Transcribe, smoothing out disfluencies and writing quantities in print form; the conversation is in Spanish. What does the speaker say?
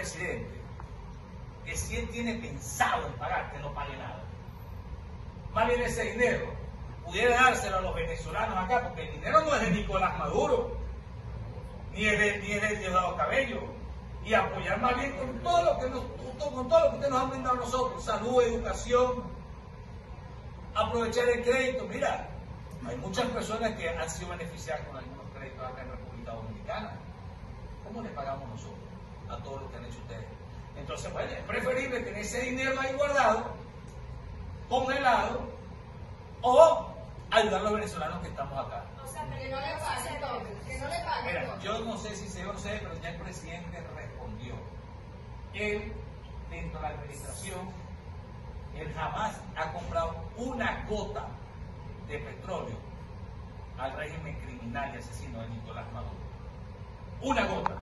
presidente que si él tiene pensado en pagar, que no pague nada. Más bien ese dinero pudiera dárselo a los venezolanos acá, porque el dinero no es de Nicolás Maduro, ni es de Diosdado Cabello, y apoyar más bien con todo lo que ustedes nos han brindado a nosotros, salud, educación, aprovechar el crédito. Mira, hay muchas personas que han sido beneficiadas con algunos créditos acá en República Dominicana. ¿Cómo le pagamos nosotros a todo lo que han hecho ustedes? Entonces, bueno, es preferible tener ese dinero ahí guardado, congelado, o ayudar a los venezolanos que estamos acá. O sea, que no le paguen todo, que no le paguen Mira, todo. yo no sé si se o no sé, pero ya el presidente respondió. Él, dentro de la administración, él jamás ha comprado una gota de petróleo al régimen criminal y asesino de Nicolás Maduro. Una gota.